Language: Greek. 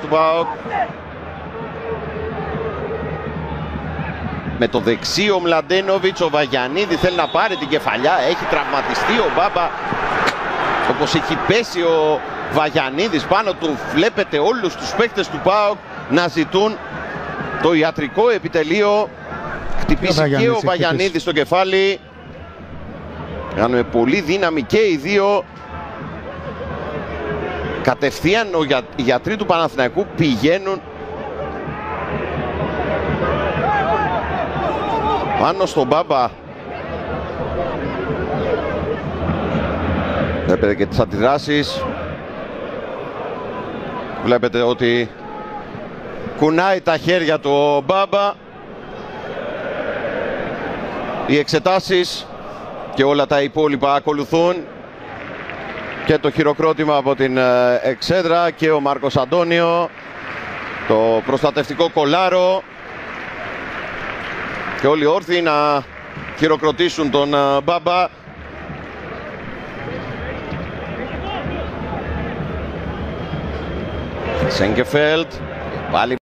ΠΑΟΚ. Με το δεξί ο Μλαντένοβιτς, ο Βαγιανίδης θέλει να πάρει την κεφαλιά, έχει τραυματιστεί ο Μπάμπα. Όπως έχει πέσει ο Βαγιανίδης πάνω του, βλέπετε όλους τους παίκτες του ΠΑΟΚ να ζητούν το ιατρικό επιτελείο. Χτυπήσει και ο Βαγιανίδης στο κεφάλι. Κάνουμε πολύ δύναμη και οι δύο. Κατευθείαν οι γιατροί του Παναθηναϊκού πηγαίνουν πάνω στον Μπάμπα. Βλέπετε και τις αντιδράσεις. Βλέπετε ότι κουνάει τα χέρια του ο Μπάμπα. Οι εξετάσεις και όλα τα υπόλοιπα ακολουθούν. Και το χειροκρότημα από την εξέδρα και ο Μάρκος Αντώνιο. Το προστατευτικό κολάρο. Και όλοι όρθιοι να χειροκροτήσουν τον Μπάμπα. Σέγκεφελτ. Πάλι